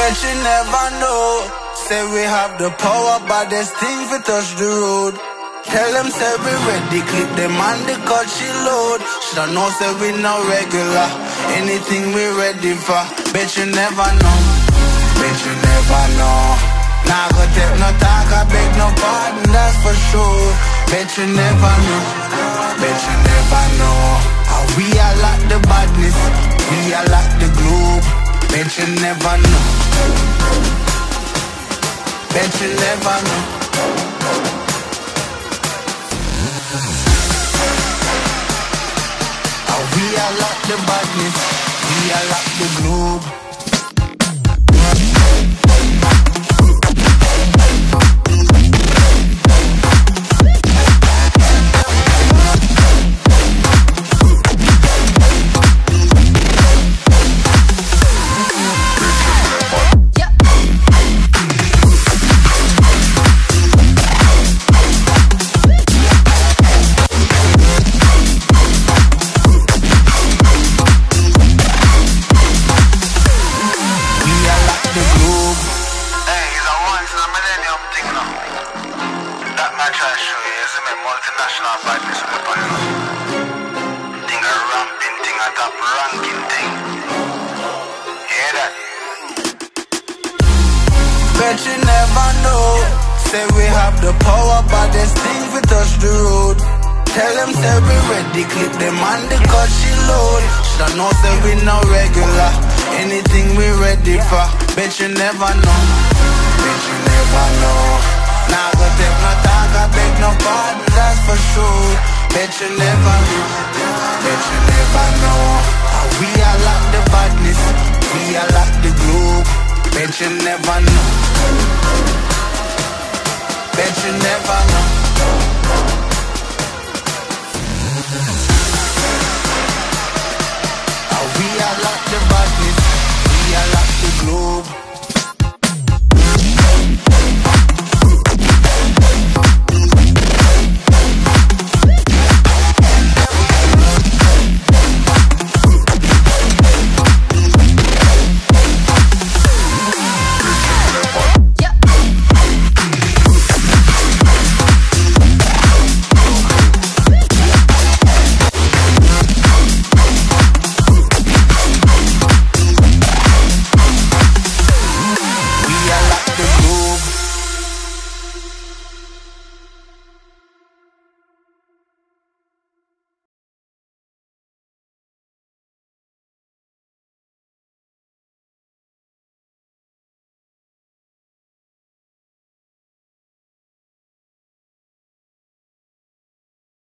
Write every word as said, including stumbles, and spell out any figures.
Bet you never know. Say we have the power, but there's things we touch the road. Tell them say we ready, clip them on the cut she load. Shoulda know say we no regular, anything we ready for. Bet you never know, bet you never know. Nah go take no talk, I beg no pardon, that's for sure. Bet you never know, bet you never know. How we are like the badness, we are like the globe. Bet you never know, bet you never know. We are like the badness, we are like the globe. Multinational badness with the pan. Thing a ramping thing, a top ranking thing. Hear that? Bet you never know. Say we have the power, but there's things we touch the road. Tell them say we ready, clip them on the cut she load. Shoulda know say we no regular, anything we ready for. Bet you never know, bet you never know. Nah go take no talk, I beg no pardon, that's for sure. Bet you never know, bet you never know. How we are like the badness, we are like the globe. Bet you never know, bet you never know.